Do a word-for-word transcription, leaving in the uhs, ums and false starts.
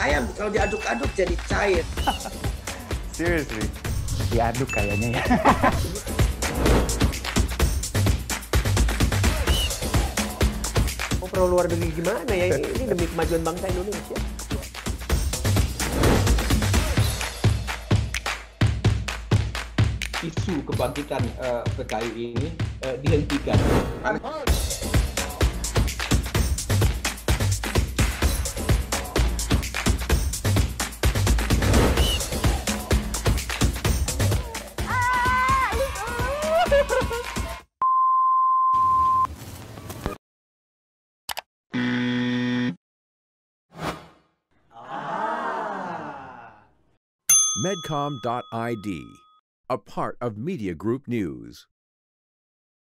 ayam kalau diaduk-aduk jadi cair. Seriously? Diaduk kayaknya ya. Oh, pro luar negeri gimana ya? Ini, ini demi kemajuan bangsa Indonesia. Isu kebangkitan uh, P K I ini uh, dihentikan. Medcom dot I D, a part of Media Group News.